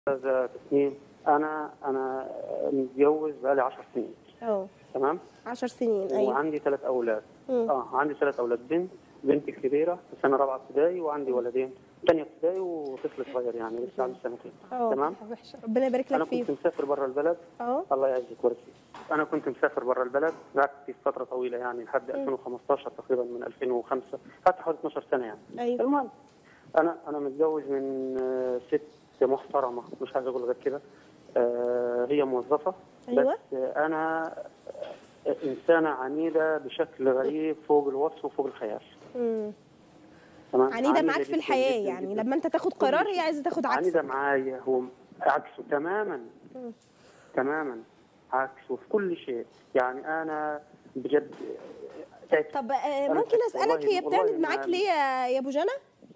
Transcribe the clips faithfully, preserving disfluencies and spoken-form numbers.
استاذة تسنيم، انا انا متجوز بقالي عشر سنين. اه تمام. عشر سنين. ايوه. وعندي ثلاث اولاد. مم. اه عندي ثلاث اولاد، بنت بنتي كبيره في سنه رابعه ابتدائي، وعندي ولدين ثانيه ابتدائي وطفل صغير يعني لسه عنده سنتين. اه تمام. وحشه، ربنا يبارك انا لك فيه. كنت مسافر بره البلد. اه الله يعزك ويرزقك. انا كنت مسافر بره البلد، قعدت في فتره طويله يعني لحد ألفين وخمستاشر تقريبا، من ألفين وخمسة قعدت حوالي اثناشر سنه يعني. ايوه. المهم انا انا متجوز من آه، ست محترمه، مش عايز اقول غير كده. آه، هي موظفه. أيوة. بس آه، انا آه، انسانه عنيده بشكل غريب فوق الوصف وفوق الخيال. امم تمام. عنيده معاك في جداً الحياه جداً يعني جداً. لما انت تاخد كل قرار شيء. هي عايزه تاخد عكسك. عنيده معايا، هو عكسه تماما. مم. تماما عكسه في كل شيء. يعني انا بجد تعبت. طب آه، أنا ممكن تعبت اسالك، والله- هي بتعند والله معاك ما- ليه يا يا ابو جنى؟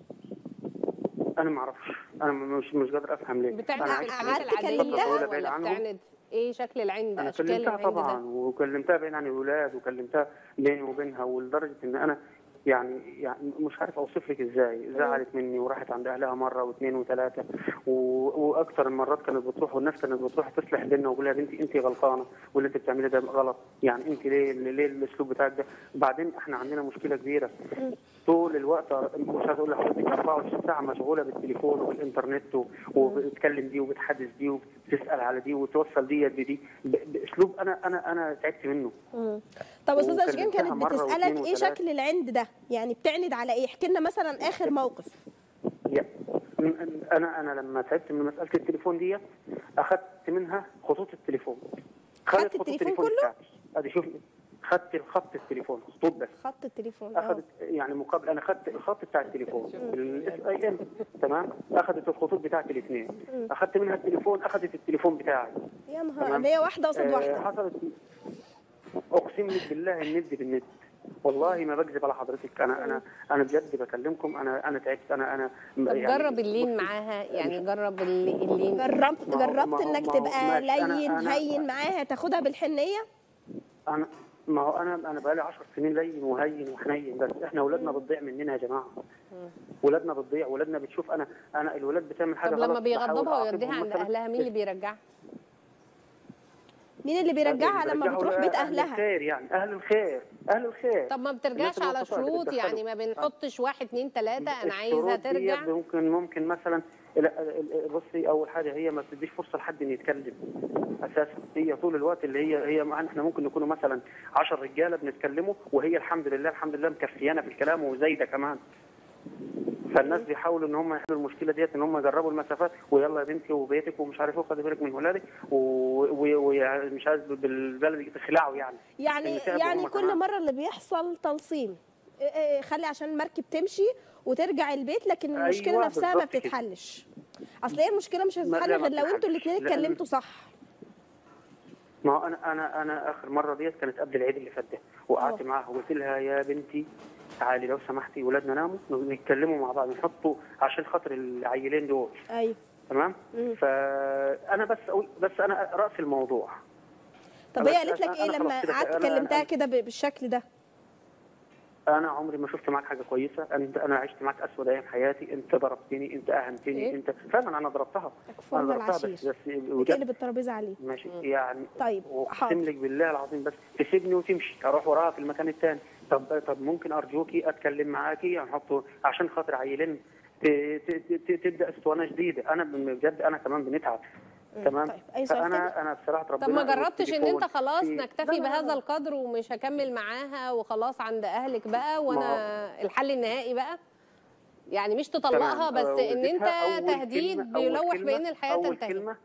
انا ما اعرفش، انا مش مش قادر افهم ليه. بتعند انا في عشت الحاجات قعدت العادية كلمتها فترة طويلة بعيد ولا عنهم. بتعند ايه شكل العند، انا اشكال كلمتها العند طبعا، ده؟ وكلمتها بعيد عن الولاد، وكلمتها بيني وبينها، ولدرجه ان انا يعني يعني مش عارف اوصف لك ازاي. زعلت مني وراحت عند اهلها مره واثنين وثلاثه، و- واكثر المرات كانت بتروح، والناس كانت بتروح تصلح بيننا وتقول لها يا بنتي انت غلطانه، واللي انت بتعمليه ده غلط، يعني انت ليه ليه الاسلوب بتاعك ده؟ بعدين احنا عندنا مشكله كبيره طول الوقت، مش عايز اقول لحضرتك أربعة وعشرين ساعه مشغوله بالتليفون وبالانترنت، و- وبتكلم دي وبتحدث دي وبتسال على دي وتوصل دي بدي ب- باسلوب انا انا انا تعبت منه. مم. طب استاذه اشجان وكلمتها كانت مرة بتسالك واثنين ايه وثلاثة. شكل العند ده؟ يعني بتعند على ايه؟ احكي لنا مثلا اخر موقف. يا- انا انا لما تعبت من مساله التليفون دي، اخذت منها خطوط التليفون. خدت خطوط التليفون كله؟ بتاعتي. ادي شوف، خدت خط التليفون خطوط بس. خط التليفون. اه اخذت يعني مقابل، انا اخذت الخط بتاع التليفون الاس اي ام. تمام. اخذت الخطوط بتاعتي الاثنين، اخذت منها التليفون، اخذت التليفون بتاعي. يا نهار، تمام. ده هي واحده قصاد آه واحده. حصلت، اقسم لك بالله الند بالند، والله ما بكذب على حضرتك. انا انا انا بجد بكلمكم، انا انا تعبت. انا انا طب يعني جرب اللين بصي، معاها، يعني جرب اللي- اللين. جربت ما هو- جربت ما هو- انك ما هو تبقى ماشي. أنا- لين أنا- هين معاها، تاخدها بالحنيه؟ انا ما هو انا انا بقالي عشر سنين لين وهين وحنين، بس احنا اولادنا بتضيع مننا يا جماعه. اولادنا بتضيع، اولادنا بتشوف انا انا الولاد بتعمل حاجه طب غلط لما بيغضبها بحاول ويوديها أعاقبهم عند مثلاً. اهلها، مين اللي بيرجعها؟ مين اللي بيرجعها لما بيرجعوا بتروح بيت اهل اهلها؟ الخير، يعني اهل الخير، اهل الخير. طب ما بترجعش الناس على الوسطاء اللي شروط، بتدخلوا. يعني ما بنحطش واحد اتنين تلاته انا عايزها الشروط دي ترجع؟ ممكن ممكن مثلا، لا، بصي، اول حاجه هي ما بتديش فرصه لحد ان يتكلم اساسا. هي طول الوقت اللي هي هي معانا، احنا ممكن نكونوا مثلا عشر رجاله بنتكلموا، وهي الحمد لله الحمد لله مكفيانا في الكلام وزايده كمان. فالناس بيحاولوا ان هم يحلوا المشكله ديت، ان هم يجربوا المسافات، ويلا يا بنتي وبيتك ومش عارف ايه، وخدي بالك من ولادك، ومش عايز بالبلد تخلعوا يعني. يعني إن تعبوا يعني هم كل كمان. مره اللي بيحصل تلصيم، إيه إيه، خلي عشان المركب تمشي وترجع البيت، لكن المشكله أيوة نفسها ما بالظبط كده. بتتحلش. اصل هي المشكله مش ما- هتتحل لا، ما غير لو انتوا بتتحلش. الاثنين لأن- اتكلمتوا صح. ما هو انا انا انا اخر مره ديت كانت قبل العيد اللي فات ده، وقعدت أوه. معاها وقلت لها يا بنتي تعالي لو سمحتي، ولادنا ناموا، نتكلموا مع بعض، نحطوا عشان خاطر العيلين دول. ايوه. تمام. مم. فانا بس اقول، بس انا راس الموضوع. طب هي أنا- قالت لك أنا- ايه أنا خلاص لما كده، قعدت أنا- كلمتها أنا- كده ب- بالشكل ده؟ انا عمري ما شفت معاك حاجه كويسه. انت انا عشت معاك اسود ايام حياتي، انت ضربتني، انت اهنتني، إيه؟ انت فعلا انا ضربتها. اكفر انا ضربتها العشير بس بس بتقلب الترابيزه عليه. ماشي يعني. طيب، واقسم حاضر. لك بالله العظيم بس تسيبني وتمشي، اروح وراها في المكان الثاني. طب طب ممكن ارجوكي اتكلم معاكي، نحطه عشان خاطر عيلين ت- ت- ت- تبدا اسطوانه جديده. انا بجد انا كمان بنتعب. تمام. طيب، أي سؤال تاني؟ فانا انا بصراحه ربنا. طب ما جربتش ان انت والتليفون خلاص في- نكتفي لا، لا، لا، بهذا لا. القدر ومش هكمل معاها وخلاص عند اهلك بقى، وانا الحل النهائي بقى يعني مش تطلقها، تمام. بس آه، ان انت والدتها أول تهديد كلمة- أول بيلوح كلمة- بان الحياه أول تنتهي. كلمة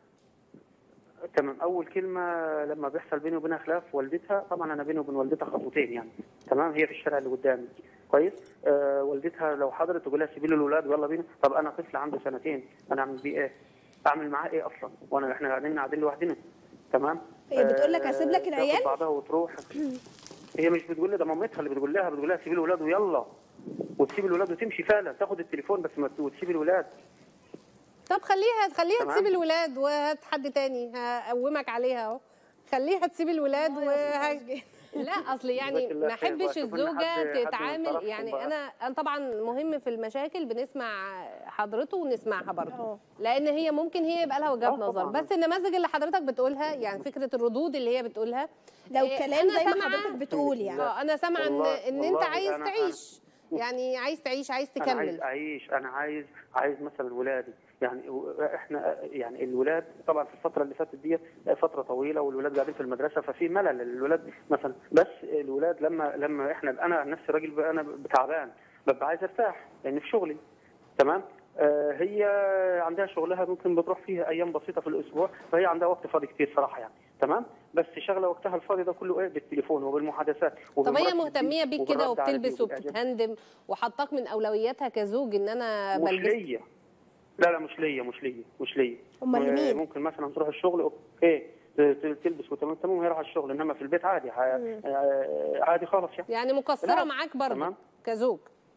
تمام. اول كلمه لما بيحصل بيني وبينها خلاف، والدتها طبعا انا بيني وبين والدتها خطوتين يعني. تمام. هي في الشارع اللي قدامي كويس. آه والدتها لو حضرت تقول لها سيبي لي الاولاد ويلا بينا. طب انا طفل عنده سنتين، انا اعمل بيه ايه؟ اعمل معاه ايه اصلا؟ وانا احنا قاعدين قاعدين لوحدنا. تمام. هي بتقول لك هسيب لك آه، العيال؟ تاخد بعضها وتروح. هي مش بتقول لي، ده مامتها اللي بتقول لها، بتقول لها سيبي الاولاد ويلا، وتسيب الاولاد وتمشي فعلا، تاخد التليفون بس ما وتسيب الاولاد. طب خليها خليها تمام. تسيب الولاد وهات حد تاني هقومك عليها اهو. خليها تسيب الولاد والله يا أستاذ وه... أشجان. لا اصل يعني جزاك الله ما خير. احبش وأشوف إن الزوجه حد- حد من تتعامل طرفكم يعني بقى. انا انا طبعا مهم في المشاكل بنسمع حضرته ونسمعها برضه، اه. لان هي ممكن هي يبقى لها وجهات آه نظر، طبعاً. بس النماذج اللي حضرتك بتقولها يعني فكره الردود اللي هي بتقولها لو إيه، كلام أنا زي ما سامعة- حضرتك بتقول يعني. اه انا سامعه ان والله- ان انت والله عايز أنا- أنا- تعيش، يعني عايز تعيش، عايز انا عايز تكمل. اعيش، انا عايز عايز مثلا ولادي، يعني و- احنا يعني الولاد طبعا في الفتره اللي فاتت دي فتره طويله والولاد قاعدين في المدرسه، ففي ملل الولاد مثلا، بس الولاد لما لما احنا انا عن نفسي راجل بقى انا تعبان ببقى عايز ارتاح لان في شغلي تمام. آه هي عندها شغلها ممكن بتروح فيها ايام بسيطه في الاسبوع، فهي عندها وقت فاضي كتير صراحه يعني تمام، بس شغله وقتها الفاضي ده كله ايه بالتليفون وبالمحادثات طب هي وبالمركز دي مهتميه بيك كده وبالرد على دي وبتلبس وبالإعجاب. وبتتهندم وحطاك من اولوياتها كزوج ان انا مش بلبس؟ ليا، لا لا مش ليا مش ليا مش ليا. أمال لمين؟ ممكن مثلا تروح الشغل اوكي ت- ت- تلبس وتمام تمام وهي رايحه الشغل، انما في البيت عادي ح- آه، عادي خالص يعني. يعني مقصره لا. معاك برضه تمام. كزوج؟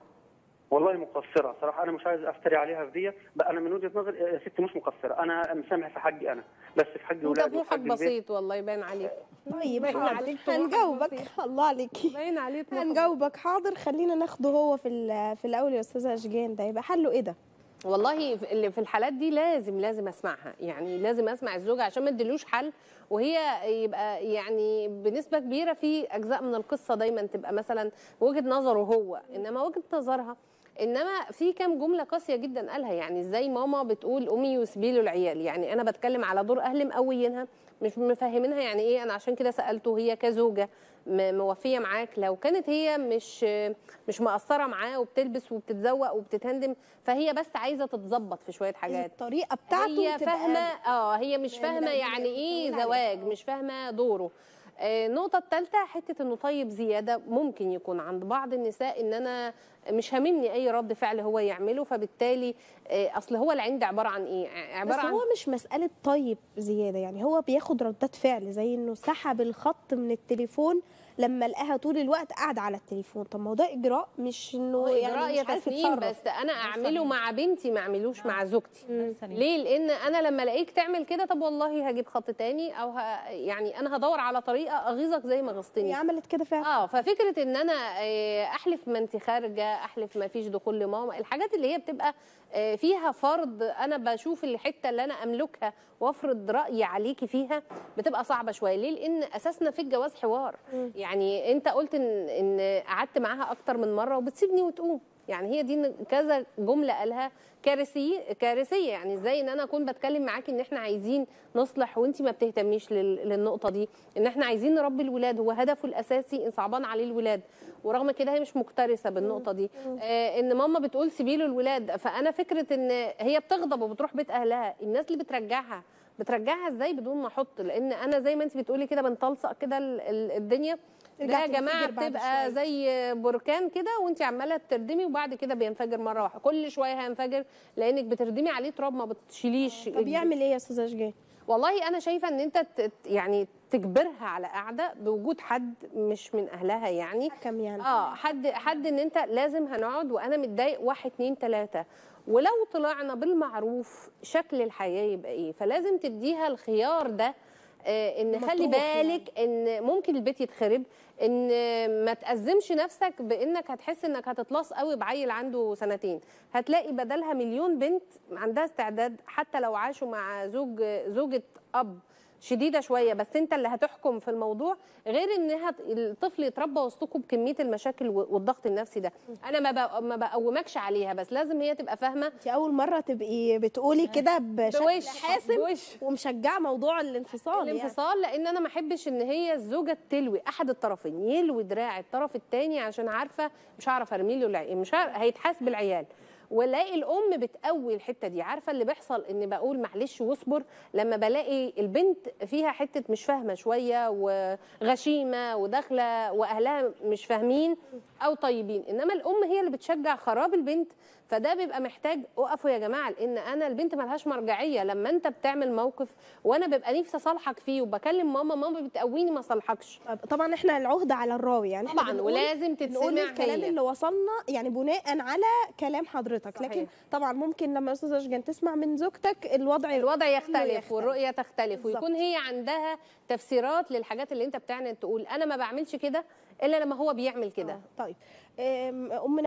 والله مقصره صراحه، انا مش عايز افتري عليها في دي بقى، انا من وجهه نظري يا ستي مش مقصره، انا مسامح في حقي انا، بس في حق انت اولادي وفي طموحك حق البيت. بسيط والله، يبان عليك. طيب باين حاضر عليك طموحك هنجاوبك. بسيط. الله عليكي. باين عليك طموحك. هنجاوبك حاضر. خلينا ناخده هو في ال- في الاول يا استاذه اشجان، ده يبقى حله ايه ده؟ والله في- اللي في الحالات دي لازم لازم اسمعها، يعني لازم اسمع الزوجه عشان ما اديلوش حل، وهي يبقى يعني بنسبه كبيره في اجزاء من القصه دايما تبقى مثلا وجهه نظره هو انما وجهه نظرها، انما في كام جمله قاسيه جدا قالها، يعني ازاي ماما بتقول امي وسبيله العيال، يعني انا بتكلم على دور اهل مقويينها مش مفهمينها يعني ايه. انا عشان كده سالته هي كزوجه م- موفيه معاك، لو كانت هي مش مش مقصره معاه وبتلبس وبتتزوق وبتتهندم، فهي بس عايزه تتظبط في شويه حاجات، الطريقه بتاعته هي تبقى- فاهمه اه هي مش من- فاهمه من- يعني ايه بتقول زواج، عليه. مش فاهمه دوره. آه، النقطة الثالثة حتة انه طيب زيادة ممكن يكون عند بعض النساء ان انا مش هاممني اي رد فعل هو يعمله، فبالتالي آه، اصل هو العند عبارة عن ايه؟ عبارة بس عن هو مش مساله طيب زياده، يعني هو بياخد ردات فعل زي انه سحب الخط من التليفون لما لقاها طول الوقت قاعده على التليفون. طب ما هو ده اجراء، مش انه اجراء يعني يا مش عارف تسنيم، يتصرف. بس انا اعمله مع بنتي ما اعملوش مع زوجتي. سليم. ليه؟ لان انا لما الاقيك تعمل كده طب والله هجيب خط تاني، او ه... يعني انا هدور على طريقه اغيظك زي ما هي غصتني. عملت كده فعلا. اه ففكره ان انا آه، احلف ما انت خارجه، احلف ما فيش دخول لماما، الحاجات اللي هي بتبقى آه، فيها فرض، انا بشوف الحته اللي انا املكها وافرض رايي عليكي فيها، بتبقى صعبه شويه. ليه؟ لان اساسنا في الجواز حوار. يعني انت قلت ان ان قعدت معاها اكتر من مره وبتسيبني وتقوم، يعني هي دي كذا جمله قالها كارثيه كارثيه. يعني ازاي ان انا اكون بتكلم معاكي ان احنا عايزين نصلح وانت ما بتهتميش لل- للنقطه دي، ان احنا عايزين نربي الولاد، هو هدفه الاساسي ان صعبان عليه الولاد، ورغم كده هي مش مكترثه بالنقطه دي. آه ان ماما بتقول سيبي له الولاد، فانا فكره ان هي بتغضب وبتروح بيت اهلها، الناس اللي بترجعها بترجعها ازاي بدون ما احط؟ لان انا زي ما انت بتقولي كده بنطلصق كده ال- ال- الدنيا ده ترجع يا جماعه تنفجر بعد بتبقى شوية. زي بركان كده وانت عماله تردمي وبعد كده بينفجر مره واحده، كل شويه هينفجر لانك بتردمي عليه تراب ما بتشيليش. طب يعمل ايه يا استاذه اشجان؟ والله انا شايفه ان انت ت- يعني تجبرها على قعده بوجود حد مش من اهلها، يعني حكم يعني. اه حد حد ان انت لازم هنقعد وانا متضايق واحد اتنين تلاته، ولو طلعنا بالمعروف شكل الحياه يبقى ايه، فلازم تديها الخيار ده. آه ان خلي مطروح بالك ان ممكن البيت يتخرب، ان ما تأزمش نفسك بانك هتحس انك هتتلاص قوي بعيل عنده سنتين، هتلاقي بدلها مليون بنت عندها استعداد حتى لو عاشوا مع زوج زوجة اب شديده شويه، بس انت اللي هتحكم في الموضوع، غير انها الطفل يتربى وسطكم بكميه المشاكل والضغط النفسي ده. انا ما بق- ما بقومكش عليها، بس لازم هي تبقى فاهمه. انت اول مره تبقي بتقولي كده بشكل بوش حاسم بوش ومشجعه موضوع الانفصال. الانفصال، لان انا ما احبش ان هي الزوجه تلوي احد الطرفين، يلوي دراع الطرف الثاني عشان عارفه مش هعرف ارمي له العيال، مش هعرف هيتحاسب العيال. والاقي الام بتقوي الحته دي، عارفه اللي بيحصل ان بقول معلش واصبر لما بلاقي البنت فيها حته مش فاهمه شويه وغشيمه وداخله واهلها مش فاهمين، او طيبين، انما الام هي اللي بتشجع خراب البنت. فده بيبقى محتاج وقفوا يا جماعه، لان انا البنت ملهاش مرجعيه. لما انت بتعمل موقف وانا ببقى نفسي اصالحك فيه وبكلم ماما، ماما بتقويني ما اصالحكش. طبعا احنا العهده على الراوي، يعني احنا طبعا ولازم تتسمع نقول الكلام هي. اللي وصلنا يعني بناء على كلام حضرتك. صحيح. لكن طبعا ممكن لما استاذه اشجان تسمع من زوجتك الوضع الوضع يختلف, يختلف والرؤيه تختلف، بالزبط. ويكون هي عندها تفسيرات للحاجات اللي انت بتعني تقول انا ما بعملش كده الا لما هو بيعمل كده. طيب أم